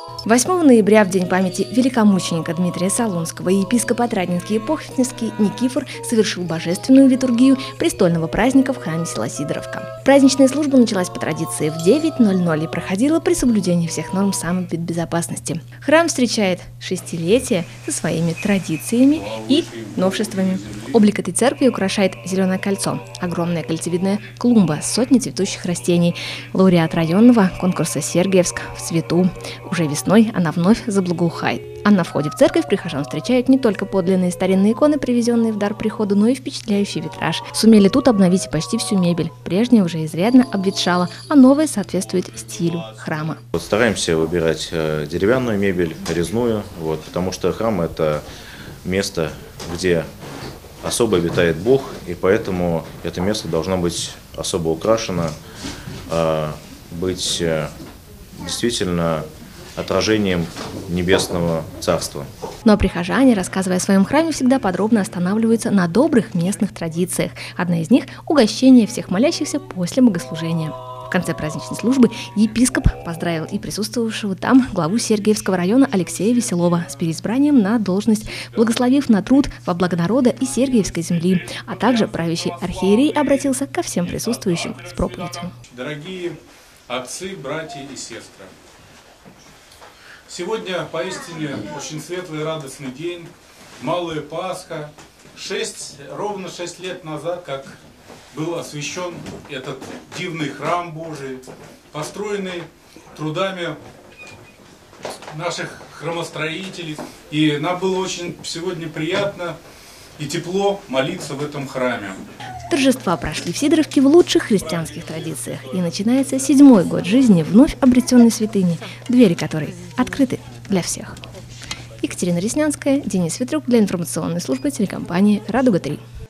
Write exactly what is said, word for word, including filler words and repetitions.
восьмого ноября, в день памяти великомученика Дмитрия Солунского, епископ Отрадненский и Похотненский Никифор совершил божественную литургию престольного праздника в храме села Сидоровка. Праздничная служба началась по традиции в девять ноль ноль и проходила при соблюдении всех норм самобезопасности. Храм встречает шестилетие со своими традициями и новшествами. Облик этой церкви украшает зеленое кольцо, огромная кольцевидная клумба с сотней цветущих растений. Лауреат районного конкурса «Сергиевск» в цвету. Уже весной она вновь заблагоухает. А на входе в церковь прихожан встречают не только подлинные старинные иконы, привезенные в дар приходу, но и впечатляющий витраж. Сумели тут обновить почти всю мебель. Прежняя уже изрядно обветшала, а новая соответствует стилю храма. Вот стараемся выбирать деревянную мебель, резную, вот, потому что храм – это место, где особо обитает Бог, и поэтому это место должно быть особо украшено, быть действительно отражением небесного царства. Ну а прихожане, рассказывая о своем храме, всегда подробно останавливаются на добрых местных традициях. Одна из них – угощение всех молящихся после богослужения. В конце праздничной службы епископ поздравил и присутствовавшего там главу Сергиевского района Алексея Веселова с переизбранием на должность, благословив на труд во благо народа и Сергиевской земли, а также правящий архиерей обратился ко всем присутствующим с проповедью. Дорогие отцы, братья и сестры, сегодня поистине очень светлый и радостный день, Малая Пасха. Шесть, ровно шесть лет назад, как был освящен этот дивный храм Божий, построенный трудами наших храмостроителей. И нам было очень сегодня приятно и тепло молиться в этом храме. Торжества прошли в Сидоровке в лучших христианских традициях. И начинается седьмой год жизни вновь обретенной святыни, двери которой открыты для всех. Екатерина Реснянская, Денис Ветрюк для информационной службы телекомпании «Радуга-три».